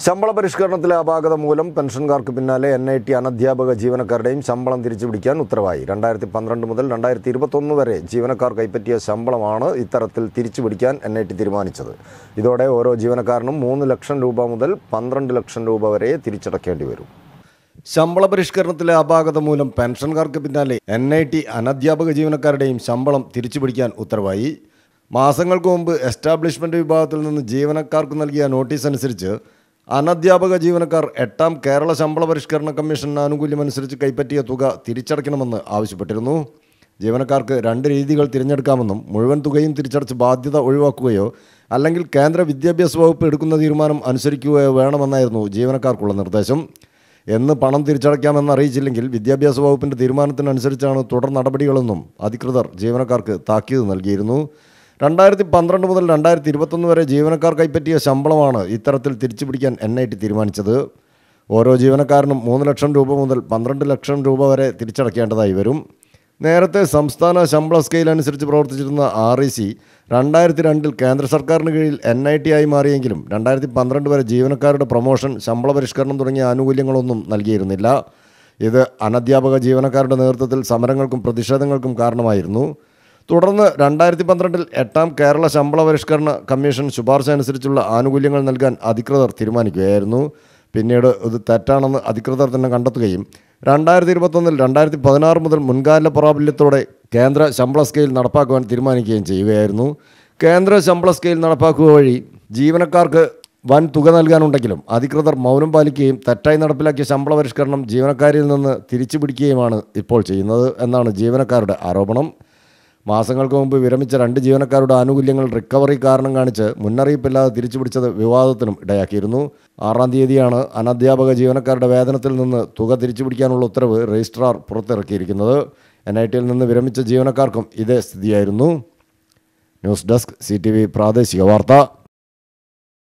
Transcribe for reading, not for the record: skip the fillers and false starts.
ശമ്പള പരിഷ്കരണത്തിലെ അപാകത മൂലം പെൻഷൻകാർക്ക് പിന്നാലെ NIT അനധ്യാപക ജീവനക്കാരുടെയും ശമ്പളം തിരിച്ചുപിടിക്കാൻ ഉത്തരവായി. 2012 മുതൽ 2021 വരെ ജീവനക്കാർ കൈപ്പറ്റിയ ശമ്പളമാണ് ഇത്തരത്തിൽ തിരിച്ചുപിടിക്കാൻ NIT തീരുമാനിച്ചത്. ഇതോടെ ഓരോ ജീവനക്കാരനും 3 ലക്ഷം രൂപ മുതൽ 12 ലക്ഷം രൂപ വരെ തിരിച്ചടക്കേണ്ടി വരും. ശമ്പള പരിഷ്കരണത്തിലെ അപാകത മൂലം പെൻഷൻകാർക്ക് പിന്നാലെ NIT അനധ്യാപക ജീവനക്കാരുടെയും ശമ്പളം തിരിച്ചുപിടിക്കാൻ ഉത്തരവായി. മാസങ്ങൾക്ക് മുമ്പ് എസ്റ്റാബ്ലിഷ്മെൻറ്റ് വിഭാഗത്തിൽ നിന്ന് ജീവനക്കാർക്ക് നൽകിയ നോട്ടീസ് അനുസരിച്ച് അനധ്യാപക ജീവനക്കാർ 8ാം കേരള ശമ്പള പരിഷ്കരണ കമ്മീഷൻ ആനുകൂല്യമനുസരിച്ച് കൈപ്പറ്റിയ തുക തിരിച്ചടയ്ക്കണമെന്ന് ആവശ്യപ്പെട്ടിരുന്നു. ജീവനക്കാർക്ക് 2 രീതികൾ തിരഞ്ഞെടുക്കാമെന്നും മുഴുവൻ തുകയും തിരിച്ചടച്ച് ബാധ്യത ഒഴിവാക്കുകയോ അല്ലെങ്കിൽ കേന്ദ്ര വിദ്യാഭ്യാസ വകുപ്പ് എടുക്കുന്ന തീരുമാനം അനുസരിക്കുകയോ വേണമെന്നായിരുന്നു ജീവനക്കാർക്കുള്ള നിർദ്ദേശം. എന്ന് പണം തിരിച്ചടയ്ക്കാമെന്ന് അറിയിച്ചില്ലെങ്കിൽ വിദ്യാഭ്യാസ വകുപ്പിൻ്റെ തീരുമാനത്തിനനുസരിച്ചാണ് തുടർ നടപടികളെന്നും അധികൃതർ ജീവനക്കാർക്ക് താക്കീത് നൽകിയിരുന്നു. 2012 മുതൽ 2021 വരെ ജീവനക്കാർ കൈപ്പറ്റിയ ശമ്പളമാണ് ഇത്തരത്തിൽ തിരിച്ചുപിടിക്കാൻ NIT തീരുമാനിച്ചത്. ഓരോ ജീവനക്കാരനും 3 ലക്ഷം രൂപ മുതൽ 12 ലക്ഷം രൂപ വരെ തിരിച്ചടയ്ക്കേണ്ടതായി വരും. നേരത്തെ സംസ്ഥാന ശമ്പള സ്കെയിൽ അനുസരിച്ച് പ്രവർത്തിച്ചിരുന്ന REC 2002 കേന്ദ്ര സർക്കാരിന് കീഴിൽ NIT ആയി മാറിയെങ്കിലും 2012 വരെ ജീവനക്കാരുടെ പ്രൊമോഷൻ, ശമ്പള പരിഷ്കരണം തുടങ്ങിയ ആനുകൂല്യങ്ങളൊന്നും നൽകിയിരുന്നില്ല. ഇത് അനധ്യാപക ജീവനക്കാരുടെ നേതൃത്വത്തിൽ സമരങ്ങൾക്കും പ്രതിഷേധങ്ങൾക്കും കാരണമായിരുന്നു. തുടർന്ന് 2012 8ാം കേരള ശമ്പള പരിഷ്കരണ കമ്മീഷൻ ശുപാർശ അനുസരിച്ചുള്ള ആനുകൂല്യങ്ങൾ നൽകാൻ അധികൃതർ തീരുമാനിക്കുകയായിരുന്നു. പിന്നീട് ഇത് തെറ്റാണെന്ന് അധികൃതർ തന്നെ കണ്ടെത്തുകയും 2021 2016 മുതൽ മുൻകാല പ്രാബല്യത്തോടെ കേന്ദ്ര ശമ്പള സ്കെയിൽ നടപ്പാക്കുവാൻ തീരുമാനിക്കുകയും ചെയ്യുകയായിരുന്നു. കേന്ദ്ര ശമ്പള സ്കെയിൽ നടപ്പാക്കുക വഴി ജീവനക്കാർക്ക് വൻ തുക നൽകാനുണ്ടെങ്കിലും അധികൃതർ മൗനം പാലിക്കുകയും തെറ്റായി നടപ്പിലാക്കിയ ശമ്പള പരിഷ്കരണം ജീവനക്കാരിൽ നിന്ന് തിരിച്ചുപിടിക്കുകയുമാണ് ഇപ്പോൾ ചെയ്യുന്നത് എന്നാണ് ജീവനക്കാരുടെ ആരോപണം. മാസങ്ങൾക്ക് മുമ്പ് വിരമിച്ച 2 ജീവനക്കാരുടെ ആനുകൂല്യങ്ങൾ റിക്കവറി കാരണം കാണിച്ച് മുന്നറിയിപ്പില്ലാതെ തിരിച്ചുപിടിച്ചത് വിവാദത്തിനും ഇടയാക്കിയിരുന്നു. 6-ാം തീയതിയാണ് അനധ്യാപക ജീവനക്കാരുടെ വേതനത്തിൽ നിന്ന് തുക തിരിച്ചുപിടിക്കാനുള്ള ഉത്തരവ് രജിസ്ട്രാർ പുറത്തിറക്കിയിരിക്കുന്നത്. NITയിൽ നിന്ന് വിരമിച്ച ജീവനക്കാർക്കും ഇതേ സ്ഥിതിയായിരുന്നു. ന്യൂസ് ഡെസ്ക് CTV പ്രാദേശിക വാർത്ത.